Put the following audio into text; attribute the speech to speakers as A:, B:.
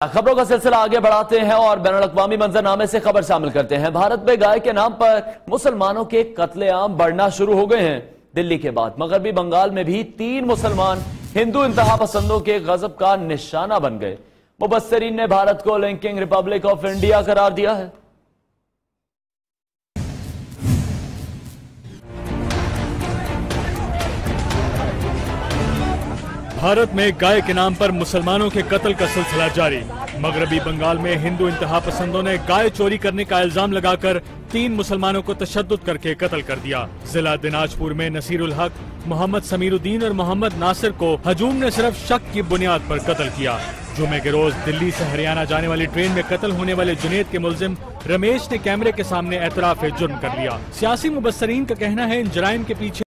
A: खबरों का सिलसिला आगे बढ़ाते हैं और बैनुल-अक़वामी मंजरनामे से खबर शामिल करते हैं। भारत में गाय के नाम पर मुसलमानों के कत्लेआम बढ़ना शुरू हो गए हैं। दिल्ली के बाद मगरबी बंगाल में भी 3 मुसलमान हिंदू इंतहा पसंदों के गजब का निशाना बन गए। मुबस्सिरीन ने भारत को लिंकिंग रिपब्लिक ऑफ इंडिया करार दिया है।
B: भारत में गाय के नाम पर मुसलमानों के कत्ल का सिलसिला जारी। मगरबी बंगाल में हिंदू इंतहा पसंदों ने गाय चोरी करने का इल्जाम लगाकर 3 मुसलमानों को तशद्दुद करके कत्ल कर दिया। जिला दिनाजपुर में नसीरुल हक, मोहम्मद समीरुद्दीन और मोहम्मद नासिर को हजूम ने सिर्फ शक की बुनियाद पर कत्ल किया। जुमे के रोज दिल्ली से हरियाणा जाने वाली ट्रेन में कत्ल होने वाले जुनेद के मुलजिम रमेश ने कैमरे के सामने एतराफ जुर्म कर लिया। सियासी मुबस्सिरीन का कहना है इन जराइम के पीछे